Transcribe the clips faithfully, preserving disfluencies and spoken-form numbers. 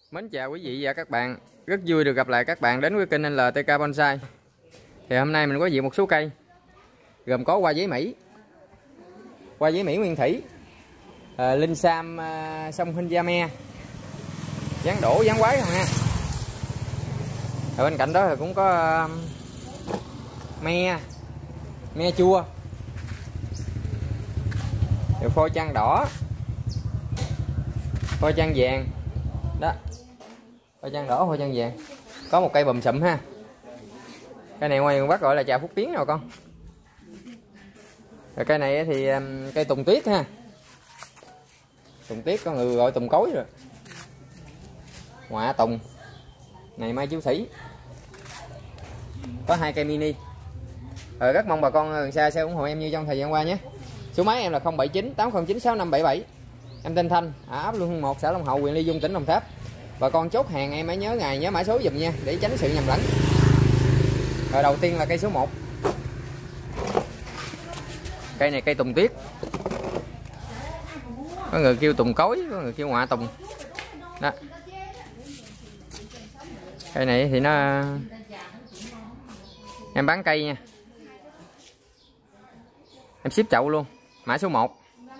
Mến chào quý vị và các bạn. Rất vui được gặp lại các bạn đến với kênh en lờ tê ca Bonsai. Thì hôm nay mình có diện một số cây, gồm có hoa giấy Mỹ, hoa giấy Mỹ nguyên thủy, à, linh sam à, sông Hinjame, dáng đổ dáng quái không ha. Ở bên cạnh đó thì cũng có à, me, me chua, rồi phôi trang đỏ, phôi trang vàng đó, phôi trang đỏ, phôi trang vàng. Có một cây bùm sụm ha. Cây này ngoài miền Bắc gọi là trà Phúc Tiến rồi con. Rồi cây này thì um, cây tùng tuyết ha. Tùng tuyết có người gọi tùng cối rồi. Ngoại tùng. Này mai chiếu thủy. Có hai cây mini. Rồi rất mong bà con gần xa sẽ ủng hộ em như trong thời gian qua nhé. Số máy em là không bảy chín tám không chín sáu năm bảy bảy. Em tên Thanh, ở ấp Luân một, xã Long Hậu, huyện Ly Dung, tỉnh Đồng Tháp. Bà con chốt hàng em hãy nhớ ngày, nhớ mã số giùm nha, để tránh sự nhầm lẫn. Rồi đầu tiên là cây số một. Cây này cây tùng tuyết. Có người kêu tùng cối, có người kêu ngoại tùng. Đó. Cây này thì nó em bán cây nha. Em ship chậu luôn, mã số một.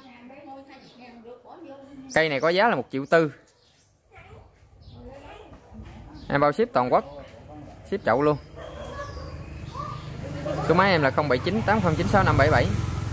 Cây này có giá là một triệu tư. Em bao ship toàn quốc, ship chậu luôn. Số máy em là không bảy chín tám không chín sáu năm bảy bảy.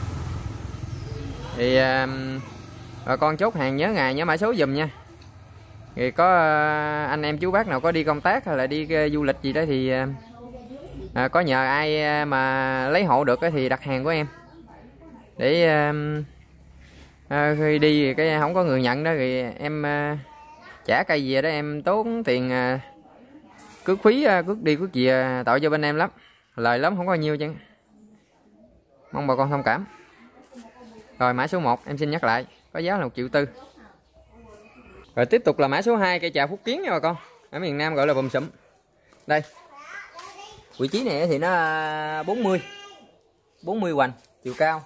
Thì uh, bà con chốt hàng nhớ ngày nhớ mã số giùm nha. Thì có uh, anh em chú bác nào có đi công tác hay là đi uh, du lịch gì đó thì uh, uh, có nhờ ai uh, mà lấy hộ được uh, thì đặt hàng của em. Để uh, uh, khi đi thì cái không có người nhận đó thì em uh, trả cây gì đó em tốn tiền uh, cước phí, cước đi cước gì tạo cho bên em lắm, lời lắm không có nhiêu chứ. Mong bà con thông cảm. Rồi mã số một em xin nhắc lại có giá là một triệu tư. Rồi tiếp tục là mã số hai, cây trà Phúc Kiến nha bà con, ở miền Nam gọi là bùm sụm. Đây vị trí này thì nó bốn mươi bốn mươi hoành, chiều cao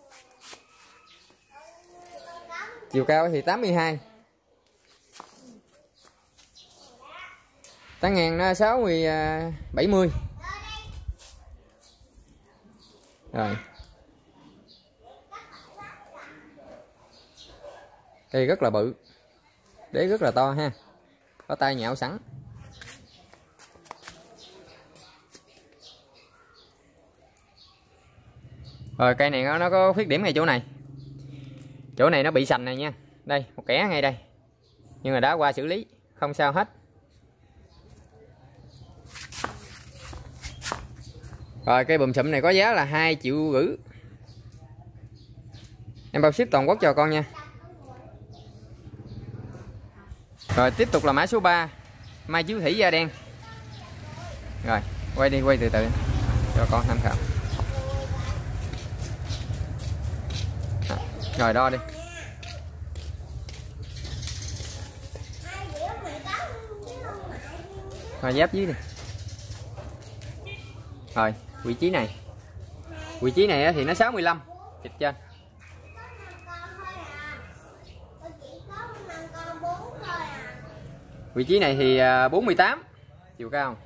chiều cao thì tám mươi hai, tán ngang nó sáu mươi bảy mươi. Rồi cây rất là bự, đế rất là to ha, có tay nhạo sẵn. Rồi cây này nó, nó có khuyết điểm ngay chỗ này, chỗ này nó bị sành này nha. Đây một kẻ ngay đây, nhưng mà đã qua xử lý không sao hết. Rồi cây bùm sụm này có giá là hai triệu rưỡi. Em bao ship toàn quốc cho con nha. Rồi tiếp tục là mã số ba, mai chiếu thủy da đen. Rồi quay đi, quay từ từ cho con tham khảo. À, rồi đo đi. Rồi giáp dưới đi. Rồi vị trí này, vị trí này thì nó sáu mươi lăm thịt trên. Vị trí này thì bốn mươi tám chiều cao,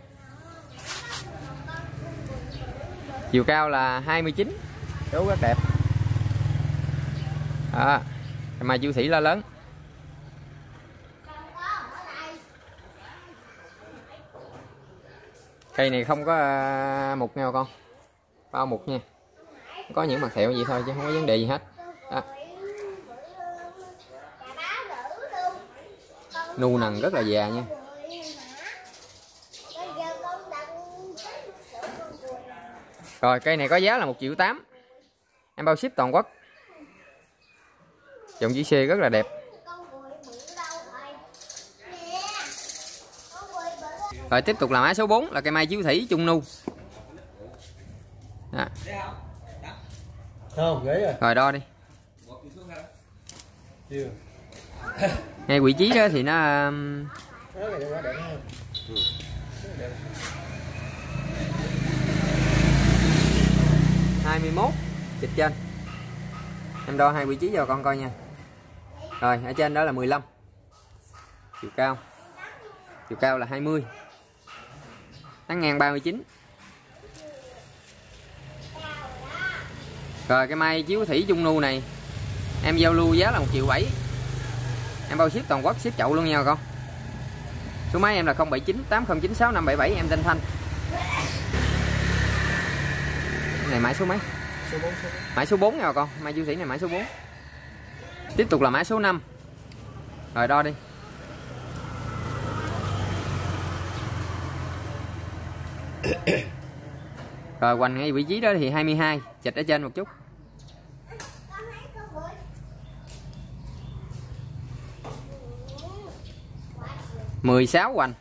chiều cao là hai mươi chín, đố rất đẹp. À, mai chiếu thủy la lớn. Cây này không có mục nha bà con, bao mục nha, có những mặt thẹo gì thôi chứ không có vấn đề gì hết. Đó. Nu nằng rất là già nha. Rồi cây này có giá là một triệu tám, em bao ship toàn quốc. Dòng chữ C rất là đẹp. Rồi tiếp tục là mã số bốn, là cây mai chiếu thủy trung nu. À. Rồi đo đi. Ngay vị trí đó thì nó hai mươi mốt thịt trên. Em đo hai vị trí cho con coi nha. Rồi ở trên đó là mười lăm chiều cao. chiều cao là hai mươi, tán ngang ba mươi chín. Rồi cái mai chiếu thủy Trung Nu này em giao lưu giá là một triệu bảy, em bao ship toàn quốc, ship chậu luôn nha con. Số máy em là không bảy chín tám không chín sáu năm bảy bảy, em tên Thanh. Cái này mã số mấy? Số bốn, số bốn. Mã số bốn nha con, mai chiếu thủy này mã số bốn. Tiếp tục là mã số năm. Rồi đo đi. Rồi hoành ngay vị trí đó thì hai mươi hai, chịch ở trên một chút. mười sáu hoành.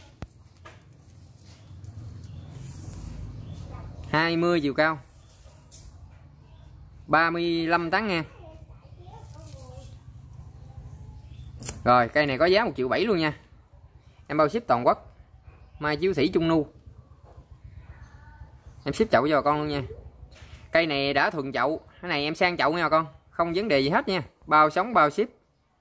hai mươi chiều cao. ba mươi lăm tán ngang. Rồi cây này có giá một triệu bảy luôn nha. Em bao ship toàn quốc. Mai chiếu thủy Trung Nu. Em ship chậu cho con luôn nha. Cây này đã thuần chậu, cái này em sang chậu nha con, không vấn đề gì hết nha. Bao sống bao ship.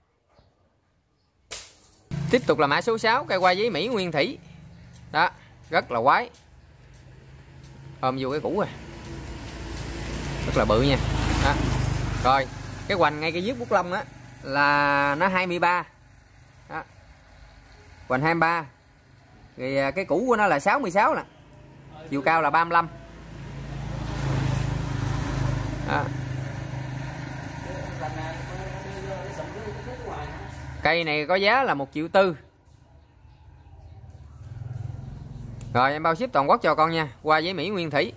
Tiếp tục là mã số sáu, cây hoa giấy Mỹ nguyên thủy. Đó, rất là quái. Ôm vô cái cũ rồi. Rất là bự nha. Đó. Rồi, cái hoành ngay cái dưới bút lông á là nó hai mươi ba. Đó. Hoành hai mươi ba. Thì cái cũ của nó là sáu mươi sáu nè. Chiều cao là ba mươi lăm. Đó. Cây này có giá là một triệu tư. Rồi em bao ship toàn quốc cho con nha. Hoa giấy Mỹ nguyên thủy.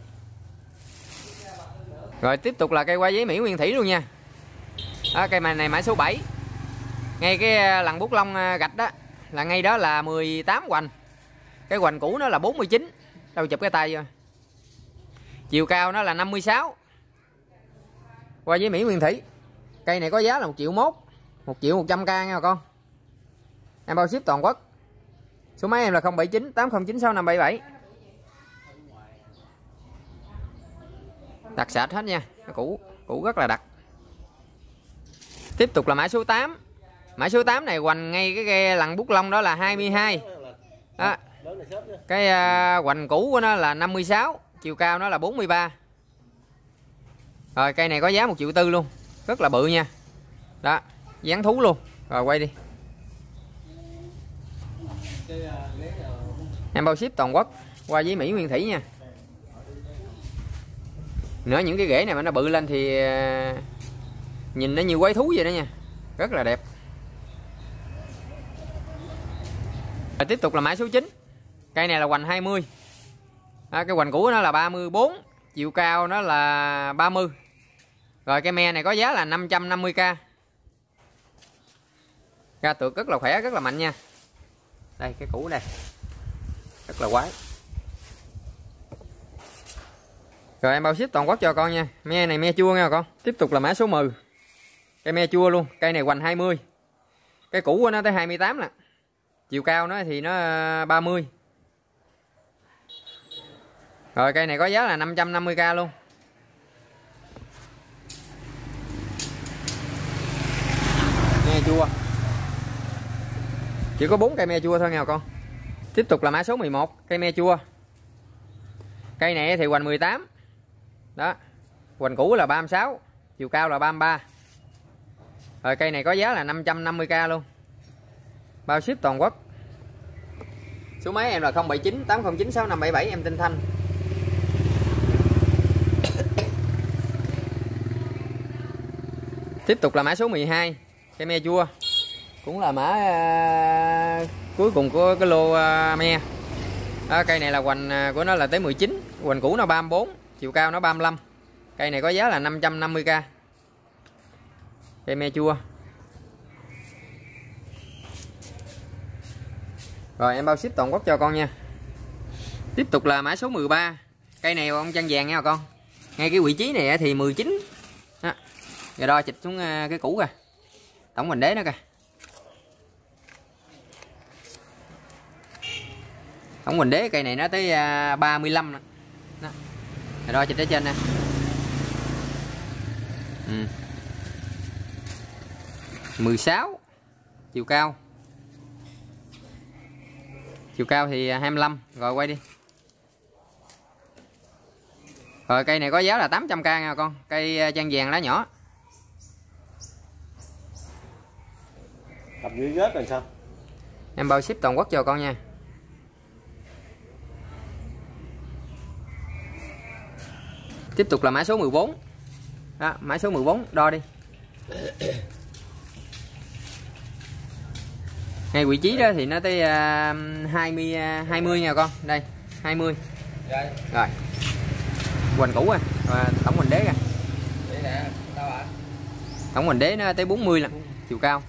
Rồi tiếp tục là cây hoa giấy Mỹ nguyên thủy luôn nha. Đó, cây này mã số bảy. Ngay cái lằn bút lông gạch đó là ngay đó là mười tám hoành. Cái hoành cũ nó là bốn mươi chín. Đâu chụp cái tay vô. Chiều cao nó là năm mươi sáu. Hoa giấy Mỹ nguyên thủy. Cây này có giá là một triệu mốt. một triệu một trăm k nha con. Em bao ship toàn quốc. Số máy em là không bảy chín tám không chín sáu năm bảy bảy. Đặc sạch hết nha. Nó cũ, cũ rất là đặc. Tiếp tục là mã số tám. Mã số tám này hoành ngay cái, cái lằn bút lông đó là hai mươi hai. Đó. Cái uh, hoành cũ của nó là năm mươi sáu, chiều cao nó là bốn mươi ba. Rồi cây này có giá một triệu tư luôn. Rất là bự nha. Đó, dáng thú luôn. Rồi quay đi. Em bao ship toàn quốc. Qua giấy Mỹ nguyên thủy nha. Nữa những cái rễ này mà nó bự lên thì nhìn nó như quái thú vậy đó nha. Rất là đẹp. Rồi tiếp tục là mã số chín. Cây này là hoành hai mươi. Đó, cái hoành cũ nó là ba mươi bốn, chiều cao nó là ba mươi. Rồi cây me này có giá là năm trăm năm mươi k. Ra tược rất là khỏe, rất là mạnh nha. Đây cái cũ đây. Rất là quái. Rồi em bao ship toàn quốc cho con nha. Me này me chua nha con. Tiếp tục là mã số mười. Cây me chua luôn. Cây này hoành hai mươi. Cái cũ của nó tới hai mươi tám nè. Chiều cao nó thì nó ba mươi. Rồi cây này có giá là năm trăm năm mươi k luôn. Me chua. Chỉ có bốn cây me chua thôi nha con. Tiếp tục là mã số mười một, cây me chua. Cây này thì hoành mười tám. Đó. Hoành cũ là ba mươi sáu, chiều cao là ba mươi ba. Rồi cây này có giá là năm trăm năm mươi k luôn. Bao ship toàn quốc. Số máy em là không bảy chín tám không chín sáu năm bảy bảy, em tên Thanh. Tiếp tục là mã số mười hai, cây me chua. Cũng là mã uh, cuối cùng của cái lô uh, me. Đó, cây này là hoành uh, của nó là tới mười chín, hoành cũ nó ba mươi bốn, chiều cao nó ba mươi lăm. Cây này có giá là năm trăm năm mươi k. Cây me chua. Rồi em bao ship toàn quốc cho con nha. Tiếp tục là mã số mười ba. Cây này ông chân vàng nha con. Ngay cái vị trí này thì mười chín. Đó. Rồi đo chịch xuống uh, cái cũ kìa. Tổng bình đế nó kìa. Tổng bình đế cây này nó tới uh, ba mươi lăm nè. Đó. Rồi đo chịch ở trên nè. Ừ. mười sáu chiều cao. Chiều cao thì hai mươi lăm. Rồi quay đi. Rồi cây này có giá là tám trăm k nha con. Cây trang vàng lá nhỏ. Cặp dưới rớt rồi sao? Em bao ship toàn quốc cho con nha. Tiếp tục là mã số mười bốn. Đó, mã số mười bốn đo đi. Ngay vị trí đó thì nó tới uh, hai mươi uh, hai mươi nha con. Đây, hai mươi. Rồi. Rồi. Hoành cũ à. Rồi, tổng hoành đế kìa. Đây nè, đâu ạ? Tổng hoành đế nó tới bốn mươi lần, chiều cao.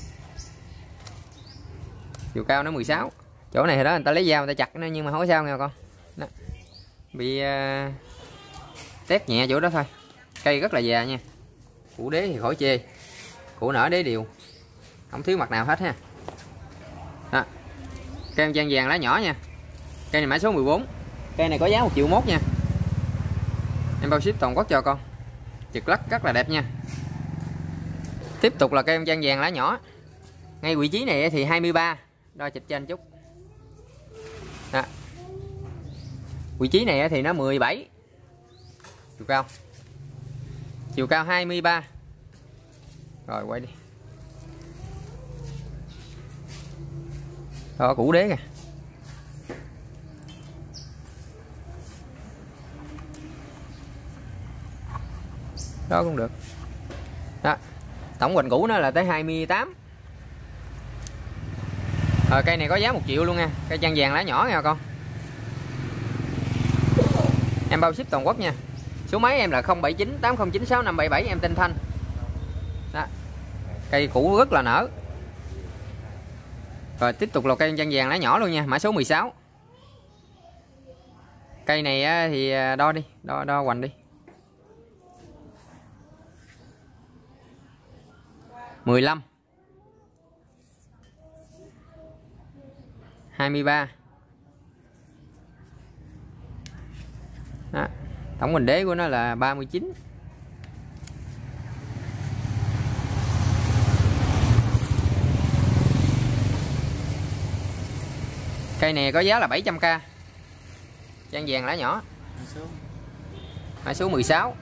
Chiều cao nó mười sáu. Chỗ này thì đó người ta lấy dao người ta chặt nó nhưng mà không có sao nha con. Đó. Bị uh, tét nhẹ chỗ đó thôi. Cây rất là già nha. Củ đế thì khỏi chê. Củ nở đế đều. Không thiếu mặt nào hết ha. Đó. Cây trang vàng lá nhỏ nha. Cây này mã số mười bốn. Cây này có giá một triệu mốt nha. Em bao ship toàn quốc cho con. Chực lắc rất là đẹp nha. Tiếp tục là cây trang vàng lá nhỏ. Ngay vị trí này thì hai mươi ba. Đo chịch trên chút. Đó. Vị trí này thì nó mười bảy. Chiều cao. Chiều cao hai mươi ba. Rồi quay đi. Đó củ đế kìa. Đó cũng được. Đó. Tổng hoành củ nó là tới hai mươi tám. Rồi cây này có giá một triệu luôn nha. Cây trang vàng lá nhỏ nha con. Em bao ship toàn quốc nha. Số máy em là không bảy chín tám không chín sáu năm bảy bảy, em tên Thanh. Đó. Cây củ rất là nở. Rồi tiếp tục là cây trang vàng lá nhỏ luôn nha, mã số mười sáu. Cây này thì đo đi, đo đo hoành đi. mười lăm. hai mươi ba. Đó. Tổng hoành đế của nó là ba mươi chín. Cây này có giá là bảy trăm k. Trang vàng lá nhỏ. Mã số mười sáu.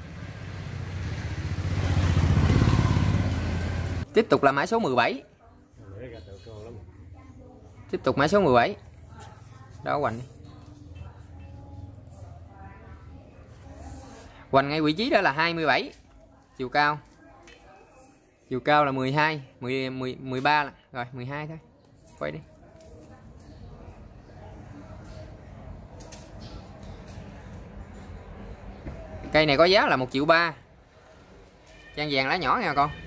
Tiếp tục là mã số mười bảy. Tiếp tục mã số mười bảy. Đó hoành đi. Hoành ngay vị trí đó là hai mươi bảy. Chiều cao. Chiều cao là mười hai, mười, mười, mười ba là. Rồi mười hai thôi. Quay đi. Cây này có giá là một triệu ba. Trang vàng lá nhỏ nha con.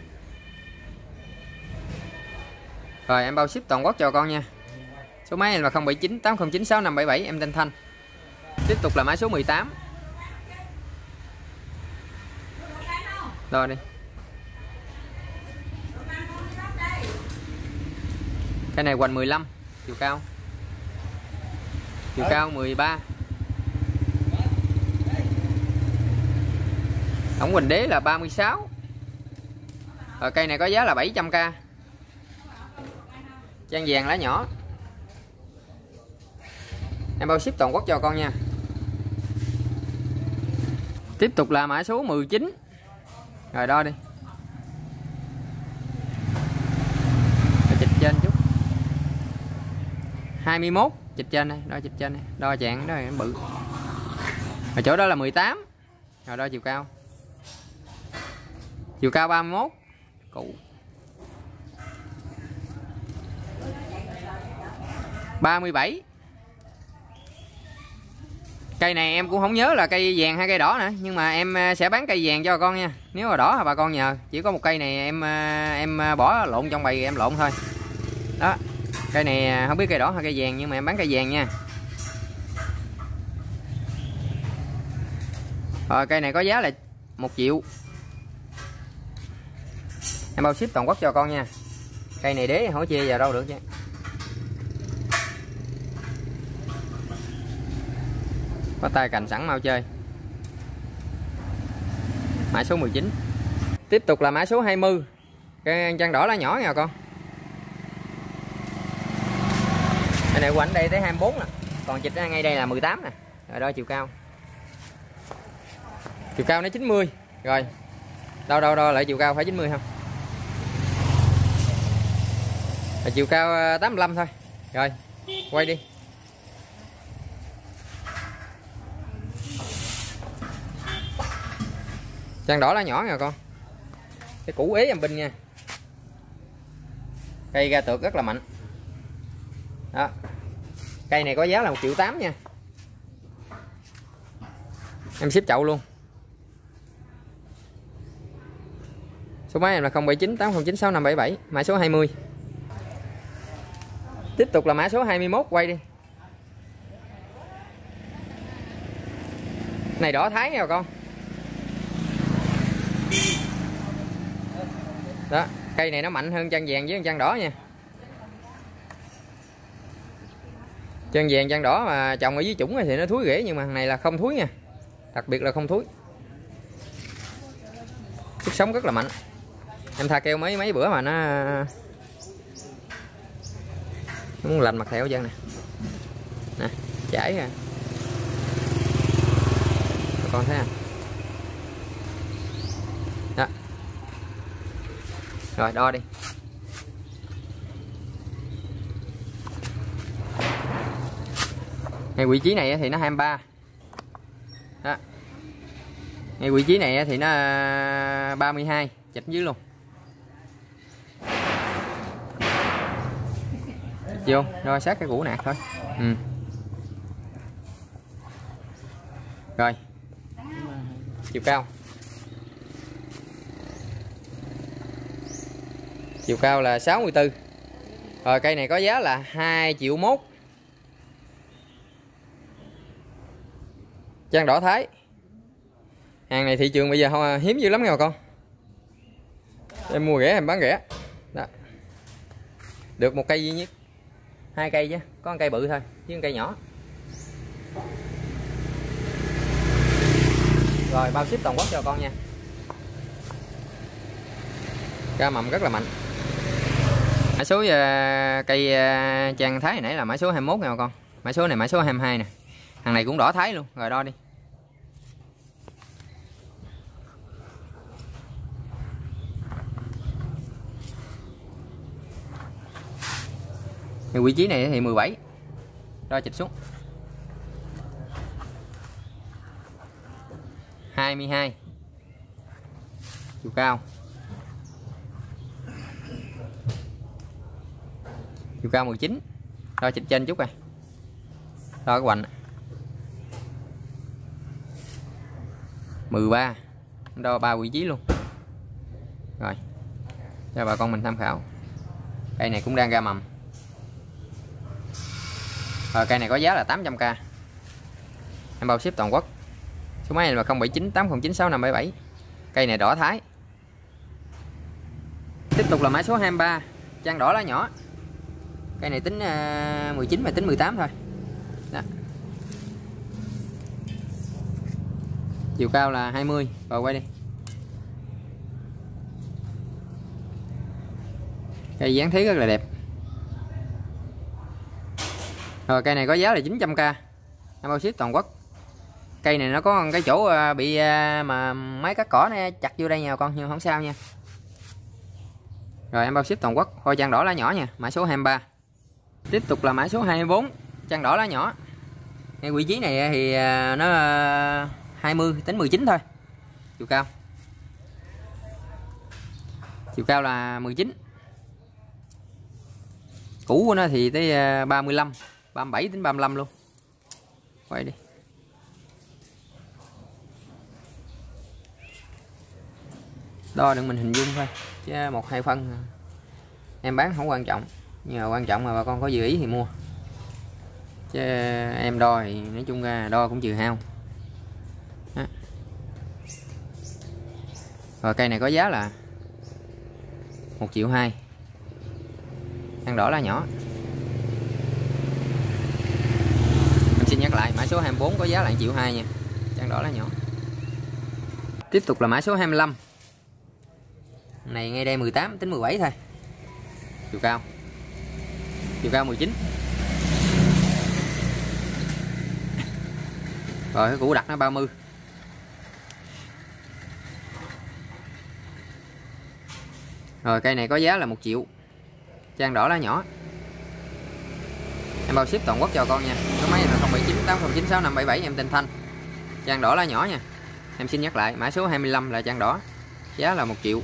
Rồi em bao ship toàn quốc cho con nha. Số máy em là không bảy chín tám không chín sáu năm bảy bảy, em tên Thanh. Tiếp tục là mã số mười tám. Rồi đi. Cái này hoành mười lăm, chiều cao. Chiều cao mười ba. Tổng hoành đế là ba mươi sáu. Rồi cây này có giá là bảy trăm k. Trang vàng lá nhỏ. Em bao ship toàn quốc cho con nha. Tiếp tục là mã số mười chín. Rồi đo đi. Chịch trên chút. hai mươi mốt. Chịch trên đây. Đo chịch trên đây. Đo chạng đó em bự. Ở chỗ đó là mười tám. Rồi đo chiều cao. Chiều cao ba mươi mốt. Cụ. ba mươi bảy. Cây này em cũng không nhớ là cây vàng hay cây đỏ nữa, nhưng mà em sẽ bán cây vàng cho con nha. Nếu mà đỏ thì bà con nhờ. Chỉ có một cây này em em bỏ lộn trong bầy em lộn thôi. Đó. Cây này không biết cây đỏ hay cây vàng, nhưng mà em bán cây vàng nha. Rồi cây này có giá là một triệu. Em bao ship toàn quốc cho con nha. Cây này đế hỏi chia vào đâu được chứ. Có tay cành sẵn mau chơi. Mã số mười chín. Tiếp tục là mã số hai mươi. Cây trang đỏ lá nhỏ nha con. Cái này của anh đây tới hai mươi bốn nè, còn chịch ngay đây là mười tám nè. Rồi đo chiều cao. Chiều cao nó chín mươi. Rồi. Đo đo đo lại chiều cao phải chín mươi không? Là chiều cao tám mươi lăm thôi. Rồi, quay đi. Chân đỏ lá nhỏ nha con. Cái củ ế em binh nha. Cây ra tược rất là mạnh. Đó. Cây này có giá là một triệu tám nha. Em ship chậu luôn. Số máy em là không bảy chín tám không chín sáu năm bảy bảy, mã số hai mươi. Tiếp tục là mã số hai mươi mốt, quay đi. Này đỏ Thái nha con. Đó, cây này nó mạnh hơn chân vàng với chân đỏ nha. Chân vàng chân đỏ mà trồng ở dưới chủng thì nó thúi rễ, nhưng mà thằng này là không thúi nha. Đặc biệt là không thúi. Sức sống rất là mạnh. Em tha keo mấy mấy bữa mà nó nó muốn lành mặt theo dân nè. Nè, chảy ra. Con thấy không? Đó. Rồi đo đi. Ngay vị trí này thì nó hai mươi ba. Đó. Ngay vị trí này thì nó ba mươi hai, chịch dưới luôn. Vô, đo sát cái củ nạt thôi. Ừ. Rồi. Chiều cao. Chiều cao là sáu mươi tư. Rồi cây này có giá là hai triệu mốt. Trang đỏ Thái. Hàng này thị trường bây giờ không, hiếm dữ lắm nha bà con. Em mua rẻ em bán rẻ. Đó. Được một cây duy nhất. Hai cây chứ, có một cây bự thôi, với một cây nhỏ. Rồi bao ship toàn quốc cho con nha. Ra mầm rất là mạnh. Mã số uh, cây uh, Trang Thái nãy là mã số hai mươi mốt nha bà con. Mã số này mã số hai mươi hai nè. Thằng này cũng đỏ Thái luôn. Rồi đo đi. Thì vị trí này thì mười bảy. Đo chịch xuống. hai mươi hai. Chiều cao. Chiều cao mười chín. Đo chịch trên chút rồi. Đo cái hoành. mười ba. Đo ba vị trí luôn. Rồi. Cho bà con mình tham khảo. Cây này cũng đang ra mầm. Rồi cây này có giá là tám trăm k. Em bao ship toàn quốc. Số máy này là không bảy chín tám không chín sáu năm bảy bảy. Cây này đỏ Thái. Tiếp tục là mã số hai mươi ba, trang đỏ lá nhỏ. Cây này tính uh, mười chín mà tính mười tám thôi. Đó. Chiều cao là hai mươi. Rồi quay đi. Cây dáng thấy rất là đẹp. Rồi cây này có giá là chín trăm k. Em bao ship toàn quốc. Cây này nó có cái chỗ bị mà mấy cắt cỏ này chặt vô đây nha con, nhưng không sao nha. Rồi em bao ship toàn quốc. Thôi trang đỏ lá nhỏ nha, mã số hai mươi ba. Tiếp tục là mã số hai mươi bốn, trang đỏ lá nhỏ. Ngay vị trí này thì nó hai mươi tính mười chín thôi. Chiều cao. Chiều cao là mười chín. Củ của nó thì tới ba mươi lăm, ba mươi bảy đến ba mươi lăm luôn. Quay đi. Đo đừng mình hình dung thôi, chứ một hai phân em bán không quan trọng, nhưng mà quan trọng là bà con có dự ý thì mua, chứ em đo thì nói chung ra đo cũng trừ hao. Đó. Rồi cây này có giá là một triệu hai. Ăn đỏ lá nhỏ. Em xin nhắc lại mã số hai mươi bốn có giá là một triệu hai nha. Ăn đỏ lá nhỏ. Tiếp tục là mã số hai mươi lăm. Này ngay đây mười tám tính mười bảy thôi. Chiều cao. Chiều cao mười chín. Rồi cái củ đặt nó ba mươi. Rồi cây này có giá là một triệu. Trang đỏ lá nhỏ. Em bao ship toàn quốc cho con nha. Số máy là không bảy chín tám không chín sáu năm bảy bảy, em tên Thanh. Trang đỏ lá nhỏ nha. Em xin nhắc lại, mã số hai mươi lăm là trang đỏ. Giá là một triệu.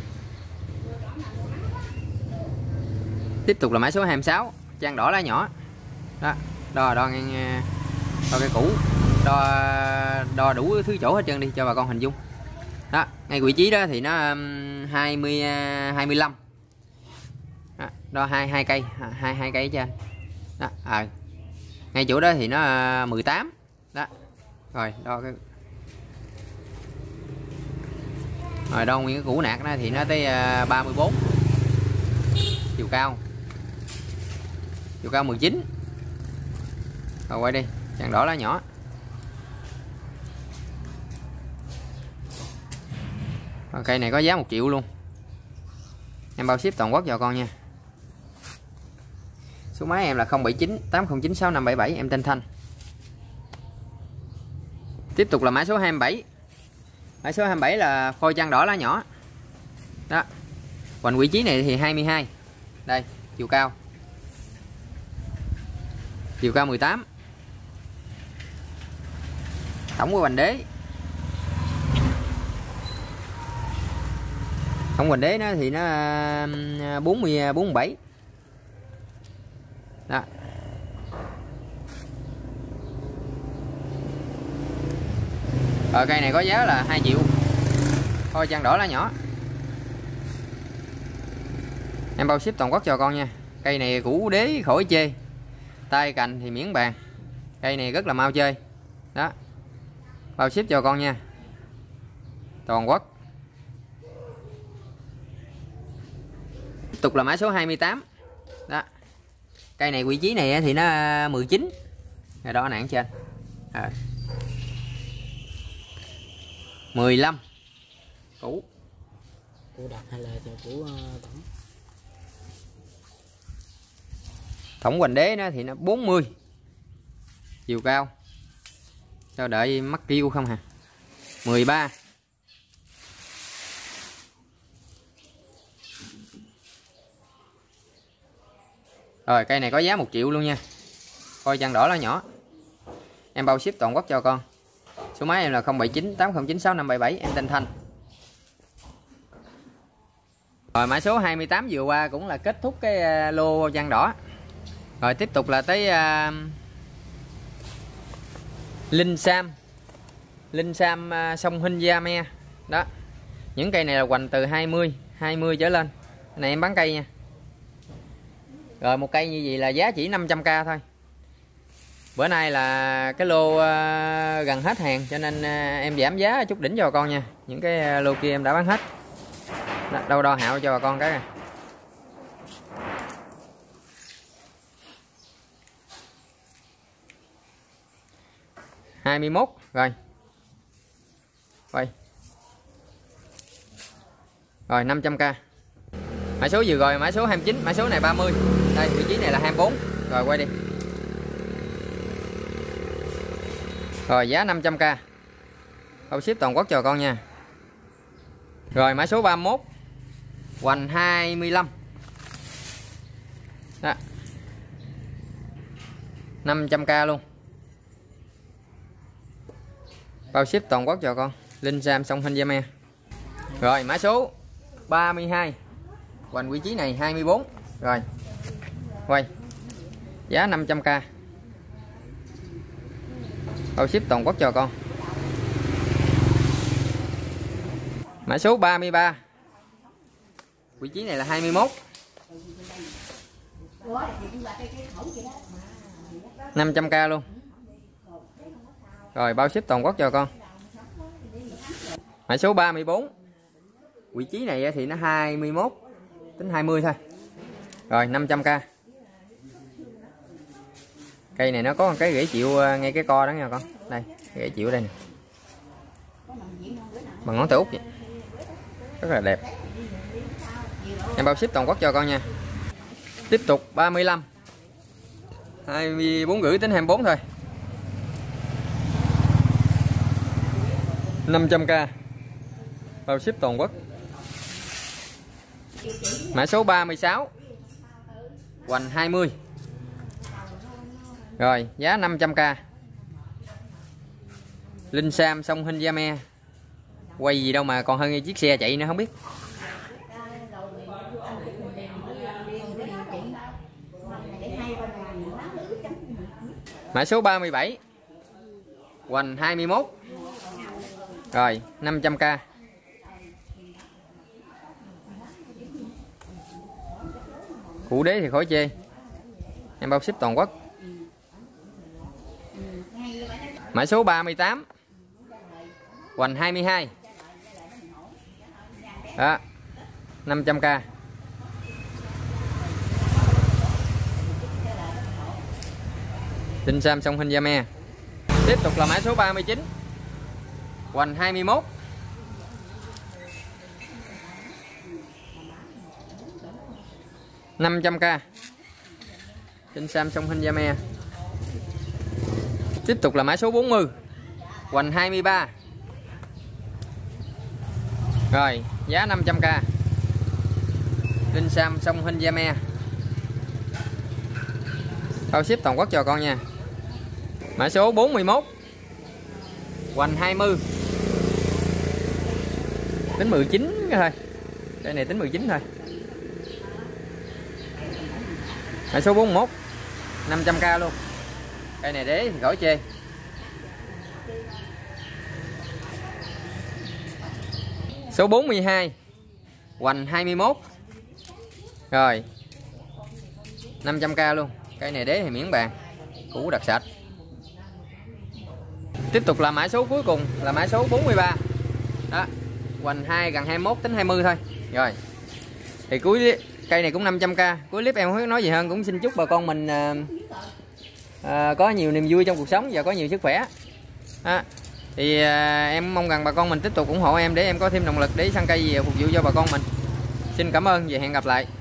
Tiếp tục là mã số hai mươi sáu, trang đỏ lá nhỏ. Đó, đo đo ngang đo cái cũ, đo đo đủ thứ chỗ hết trơn đi cho bà con hình dung. Đó, ngay vị trí đó thì nó hai mươi hai mươi lăm. Đó, đo hai hai cây, hai hai cây trên. Đó, à. Ngay chỗ đó thì nó mười tám. Đó. Rồi, đo cái Rồi đo nguyên cái củ nạc đó thì nó tới ba mươi bốn. Chiều cao. Chiều cao mười chín. Rồi quay đi, trang đỏ lá nhỏ. Rồi, cây này có giá một triệu luôn. Em bao ship toàn quốc cho con nha. Số máy em là không bảy chín tám không chín sáu năm bảy bảy, em tên Thanh. Tiếp tục là mã số hai mươi bảy. Mã số hai mươi bảy là phôi trang đỏ lá nhỏ. Đó. Hoành vị trí này thì hai mươi hai. Đây, chiều cao. Chiều cao mười tám. Tổng của hoành đế. Tổng hoành đế nó thì nó bốn mươi bốn mươi bảy. Đó. Rồi cây này có giá là hai triệu. Thôi trang đỏ lá nhỏ. Em bao ship toàn quốc cho con nha. Cây này củ đế khỏi chê. Tay cành thì miễn bàn. Cây này rất là mau chơi. Đó. Bao ship cho con nha. Toàn quốc. Tiếp tục là mã số hai mươi tám. Đó. Cây này vị trí này thì nó mười chín. Rồi đó nặng trên. À. mười lăm. Củ. Củ đặt hay là củ uh, tổng? Tổng hoành đế nó thì nó bốn mươi. Chiều cao. Cho đợi mắc kêu không hả? mười ba. Rồi cây này có giá một triệu luôn nha. Coi trang đỏ lá nhỏ. Em bao ship toàn quốc cho con. Số máy em là không bảy chín tám không chín sáu năm bảy bảy, em tên Thanh. Rồi mã số hai mươi tám vừa qua cũng là kết thúc cái lô trang đỏ. Rồi tiếp tục là tới uh, Linh Sam. Linh Sam uh, sông Hinh Gia Me. Đó. Những cây này là hoành từ hai mươi, hai mươi trở lên. Cái này em bán cây nha. Rồi một cây như vậy là giá chỉ năm trăm k thôi. Bữa nay là cái lô uh, gần hết hàng cho nên uh, em giảm giá chút đỉnh cho bà con nha. Những cái uh, lô kia em đã bán hết. Đó, đâu đo hạo cho bà con cái này. hai mươi mốt rồi. Quay. Rồi năm trăm k. Mã số vừa rồi mã số hai mươi chín, mã số này ba mươi. Đây vị trí này là hai mươi bốn. Rồi quay đi. Rồi giá năm trăm k. Bao ship toàn quốc cho con nha. Rồi mã số ba mươi mốt. Hoành hai mươi lăm. Đó. năm trăm k luôn. Bao ship toàn quốc cho con. Linh Sam sông Hinh Gia Me. Rồi mã số ba mươi hai. Hoành vị trí này hai mươi bốn. Rồi. Quay. Giá năm trăm k. Bao ship toàn quốc cho con. Mã số ba mươi ba. Vị trí này là hai mươi mốt. năm trăm k luôn. Rồi bao ship toàn quốc cho con. Mã số ba mươi bốn. Vị trí này thì nó hai mươi mốt, tính hai mươi thôi. Rồi năm trăm k. Cây này nó có một cái rễ chịu ngay cái co đó nha con. Đây, rễ chịu đây nè. Bằng ngón tay út vậy. Rất là đẹp. Em bao ship toàn quốc cho con nha. Tiếp tục ba mươi lăm. hai mươi bốn rưỡi tính hai mươi bốn thôi. năm trăm k, bao ship toàn quốc. Mã số ba mươi sáu, hoành hai mươi. Rồi, giá năm trăm k. Linh Sam song hình da me. Quay gì đâu mà còn hơn chiếc xe chạy nữa không biết. Mã số ba mươi bảy, hoành hai mươi mốt. Rồi, năm trăm k. Củ đế thì khỏi chê, em bao ship toàn quốc. Mã số ba mươi tám, hoành hai mươi hai. Đó, năm trăm k. Linh Sam song hình da me. Tiếp tục là mã số ba mươi chín, hoành hai mươi mốt. năm trăm k. Linh Sam song hình da me. Tiếp tục là mã số bốn mươi, hoành hai mươi ba. Rồi, giá năm trăm k. Linh Sam song hình da me. Bao ship toàn quốc cho con nha. Mã số bốn mươi mốt, hoành hai mươi. Tính mười chín thôi. Đây này tính mười chín thôi. Mã số bốn mươi mốt, năm trăm k luôn. Cây này đế thì khỏi chê. Số bốn mươi hai, hoành hai mươi mốt. Rồi, năm trăm k luôn. Cây này đế thì miễn bàn, củ đặc sạch. Tiếp tục là mã số cuối cùng là mã số bốn mươi ba. Đó, hoành hai gần hai mươi mốt tính hai mươi thôi. Rồi. Thì cuối cây này cũng năm trăm k. Cuối clip em không biết nói gì hơn, cũng xin chúc bà con mình à, à, có nhiều niềm vui trong cuộc sống và có nhiều sức khỏe. À, thì à, em mong rằng bà con mình tiếp tục ủng hộ em để em có thêm động lực để săn cây gì phục vụ cho bà con mình. Xin cảm ơn và hẹn gặp lại.